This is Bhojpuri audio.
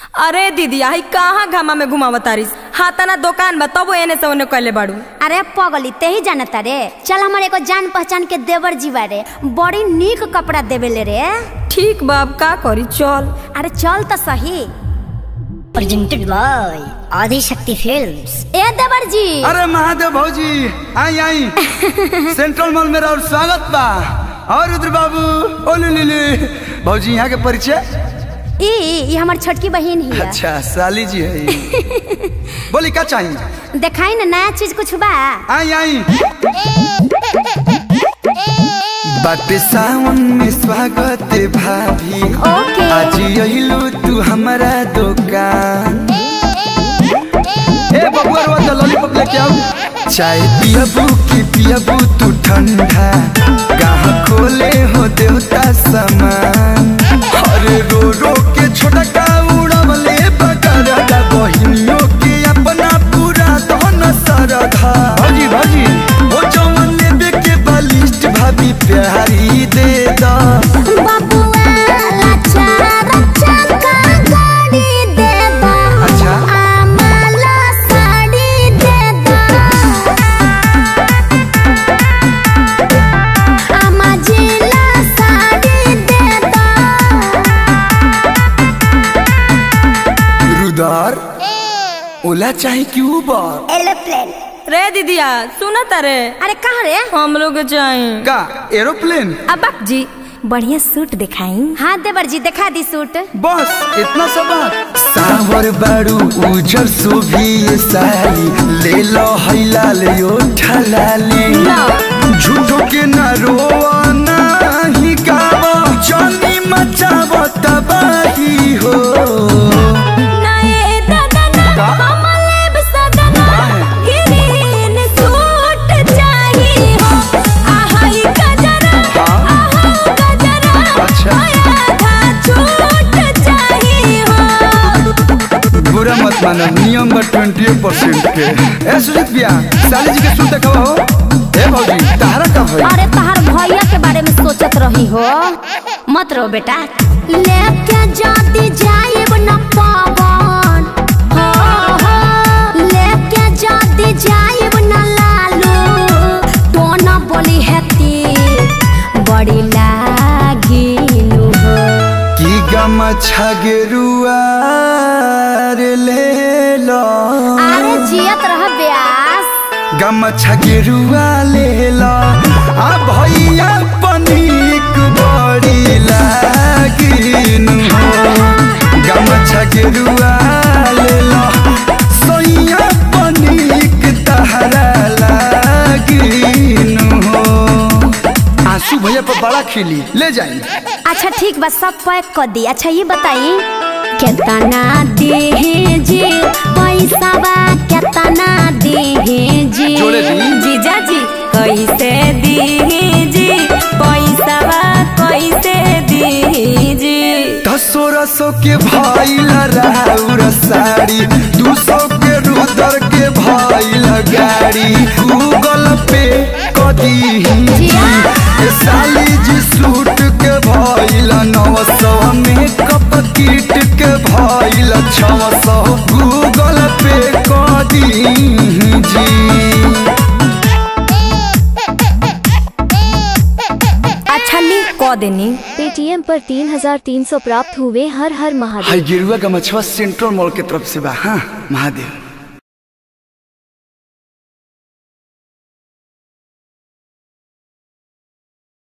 अरे दीदी आई कहाँ घामा में घुमावतारिस हाथा ना दुकान बा तब एने से ओने कहले बाड़ू। अरे पगली ते ही जानता रे। चल हमारे को जान पहचान के देवर जीवा रे बड़ी नीक कपड़ा देवेले रे। ठीक बाब का करी चल। अरे चल तो सही। Presented by Adishakti films. ए देवर जी। अरे महादेव भौजी आई आई सेंट्रल मॉल में और स्वागत बा। और रुद्र बाबू ओले भौजी यहाँ के परिचय। ये हमार छोटकी बहन ही। अच्छा साली जी है। बोली क्या चाहिए? दिखाई ना नया चीज कुछ बा। आई आई बाटे सावन में स्वागत भाभी। ओके। आज यहिलो तू हमारा दुकान। ए बबुआ रोता लॉलीपॉप लेके आओ। चाय पियाबू की पियाबू तू ठंडा कहाँ खोले हो देवता समान। अरे रो रो के छोटा का उड़वले बकरा बहिनियों के अपना पूरा धन सरधा। भाजी भाजी वो जवन लेबे के बलिष्ठ भाभी प्यारी दे दा। ओला चाहे कि उबर? एरोप्लेन। रे दीदिया सुना तारे। अरे कहाँ रे? हम लोग चाहिए का एरोप्लेन? अब जी बढ़िया सूट दिखाई। हाँ देवर जी दिखा दी सूट। बस इतना सब। सावर बारू उजर सुभी साली ले लो हैला ले ओ ठलाली। झूठो के ना रोवा ना ही गावा जानी मचावा तबाही हो। बुरा मत मानो नियम बा 20% के। ए सुजीत भैया साली जी के सूट दिखावा हो। ए भौजी तहरा का भाई? अरे तहार भैया के बारे में सोचत रही हो। मत रो बेटा। लेके जाती जाइब न पावन। हो हो लेके जाती जाइब न लालू। तो न बोली हेती बड़ी लागिनु हो। की गमछा गेरुआ रे ले लो। अरे जियत रह ब्यास। गमछा गेरुआ ले लो आ भैया पनीक बड़ी लागिनु हो। गमछा गेरुआ ले लो सोइया पनीक तहरा लागिनु हो। आंसू भैया पर बड़ा खिली ले जाई। अच्छा ठीक बस सब पैक कर दी। अच्छा ये बताई कितना दे जी पैसा बा कितना दे जी? जीजा जी कैसे दी जी पैसा बा कैसे दी जी? 1000 के भाई राउर साड़ी 200 के रुदर के भाई गाड़ी गूगल पे कदी साली जी सूट के भाई 900 मेकअप किट के भाई 600 गूगल पे कदी जी। अच्छा ली कह देनी। पेटीएम पर 3300 प्राप्त हुए। हर हर महादेव। हाय गिरुआ का मछुआ सेंट्रल मॉल के तरफ से बा। हाँ महादेव।